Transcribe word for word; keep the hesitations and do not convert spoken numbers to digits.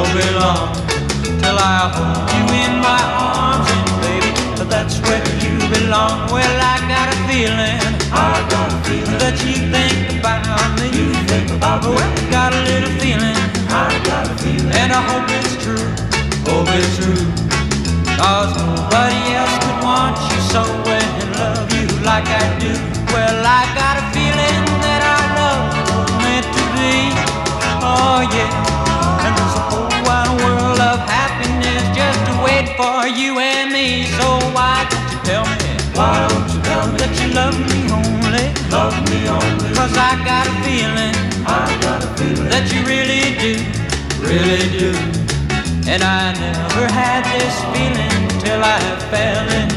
belong till I hold you in my arms, and baby, that's where you belong. Well, I got a feeling, I got a feeling that you think about me. You think about me. Well, I got a little feeling, I got a feeling, and I hope it's true, hope it's true. Cause nobody else could want you so well and love you like I do. Well, I got a feeling that our love was meant to be. Oh yeah, and there's a whole wide world of happiness just waiting for you and me. So why don't you tell me, why don't you tell me that you love me only, love me only? Cause I got a feeling, I got a feeling that you really do, really do. And I never had this feeling till I fell in